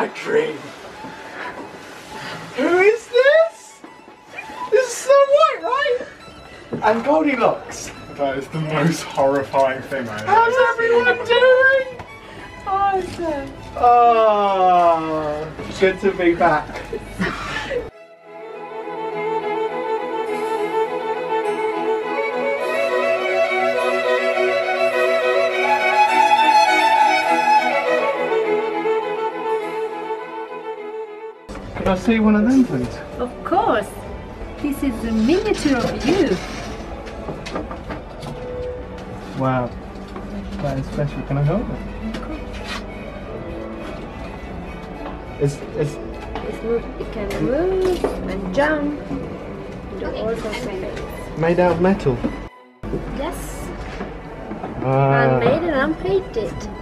dream. Who is this? This is Snow White, right? And Goldilocks. That is the most horrifying thing I have How's everyone doing? Awesome. Oh, good to be back. Can I see one of them, please? Of course. This is a miniature of you. Wow, that is special. Can I hold it? It can move and jump. Do all sorts of things. Made out of metal. Yes. Ah. Handmade and unpainted.